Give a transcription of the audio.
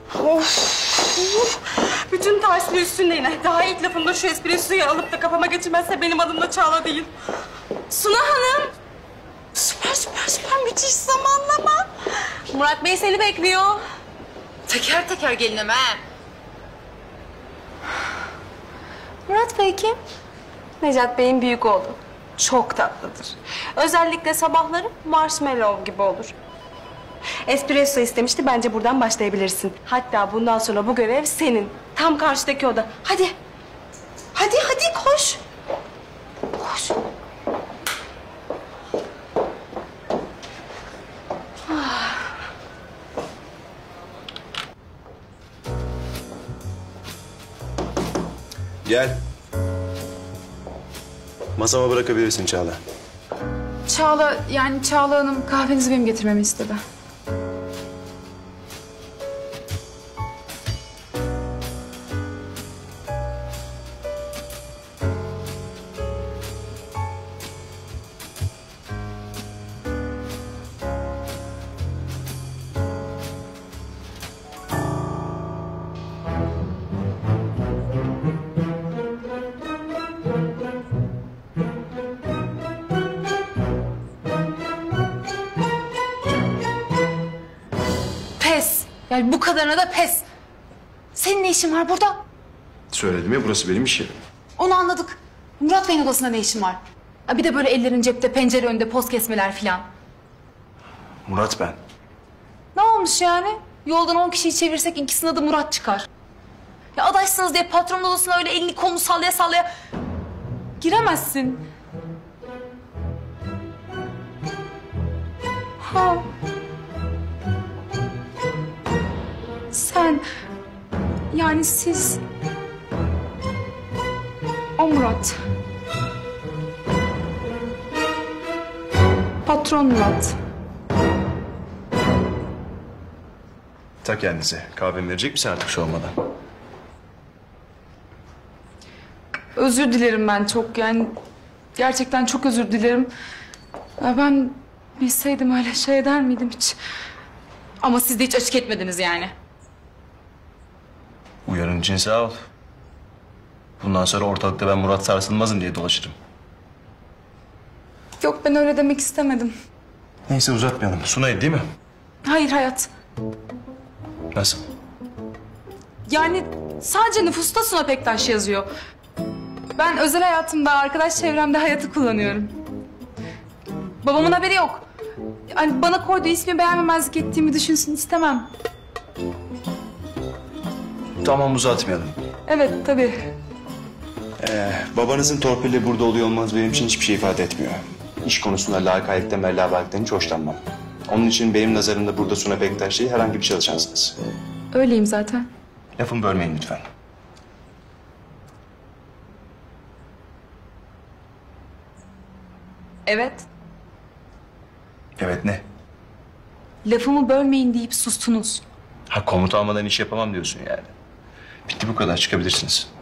Of! Bütün tersli üstünde yine. Daha ilk lafımda şu espressoyu alıp da kafama geçirmezse benim adım da Çağla değil. Suna Hanım! Süper müthiş zamanlama. Murat Bey seni bekliyor. Teker teker gelinim ha. Murat Bey kim? Necat Bey'in büyük oğlu. Çok tatlıdır. Özellikle sabahları marshmallow gibi olur. Espresso istemişti. Bence buradan başlayabilirsin. Hatta bundan sonra bu görev senin. Tam karşıdaki oda. Hadi. Hadi koş. Koş. Gel. Masama bırakabilirsin Çağla. Çağla Hanım kahvenizi benim getirmemi istedi. Pes. Yani bu kadarına da pes. Senin ne işin var burada? Söyledim ya, burası benim iş yerim. Onu anladık. Murat Bey'in odasında ne işin var? Bir de böyle ellerin cepte, pencere önünde poz kesmeler filan. Murat ben. Ne olmuş yani? Yoldan 10 kişiyi çevirsek ikisinin adı Murat çıkar. Ya adaşsınız diye patronun odasına öyle elini kolunu sallaya sallaya giremezsin. Ha. Sen, yani siz... O Murat. Patron Murat. Ta kendinize. Kahvemi verecek misin artık şu olmadan? Özür dilerim ben çok yani. Gerçekten çok özür dilerim. Ya ben bilseydim öyle şey eder miydim hiç? Ama siz de hiç açık etmediniz yani. Uyarın için sağ ol. Bundan sonra ortalıkta ben Murat Sarsılmaz'ım diye dolaşırım. Yok ben öyle demek istemedim. Neyse uzatmayalım. Sunay değil mi? Hayır hayat. Nasıl? Yani sadece nüfusta Suna Pektaş yazıyor. Ben özel hayatımda, arkadaş çevremde hayatı kullanıyorum. Babamın haberi yok. Yani bana koyduğu ismi beğenmemezlik ettiğimi düşünsün istemem. Tamam uzatmayalım. Evet tabii. Babanızın torpille burada oluyor olmanız benim için hiçbir şey ifade etmiyor. İş konusunda lakaylıktan ve labalikten hiç hoşlanmam. Onun için benim nazarımda burada Suna Pektaş değil herhangi bir çalışansınız. Öyleyim zaten. Lafımı bölmeyin lütfen. Evet. Evet ne? Lafımı bölmeyin deyip sustunuz. Ha komut almadan iş yapamam diyorsun yani. Bitti bu kadar çıkabilirsiniz.